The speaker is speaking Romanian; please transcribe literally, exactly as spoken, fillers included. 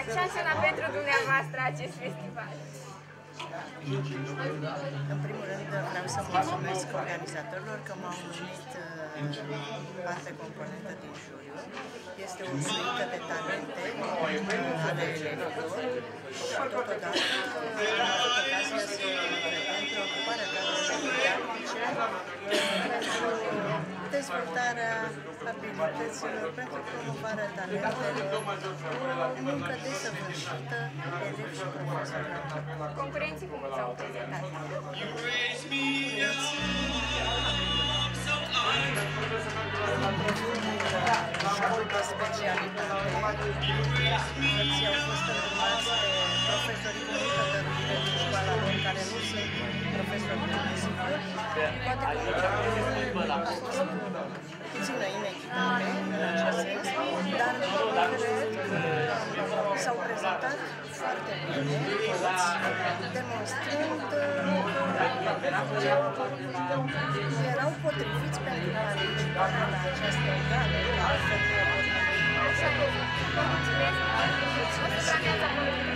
Ce a însemnat pentru dumneavoastră acest festival? În primul rând vreau să mulțumesc organizatorilor că m-au numit parte componentă din juriu. Este o suită de talente ale elevilor și totodată am avut ocazia să vedem preocuparea cadrelor didactice pentru dezvoltarea abilităților, pentru promovarea talentelor, o muncă desăvârșită, elevi și profesori. Concurenții cum s-au prezentat? Școli de specialitate, alții au fost urmați de profesorii cu multă dăruire din școala lor, care nu sunt profesori de muzică. Poate că a fost puțină inechitate în acest sens, dar cred că s-au prezentat foarte bine, toți, demonstrând că erau potriviți pentru participarea la această gală, la altfel. Mulțumesc!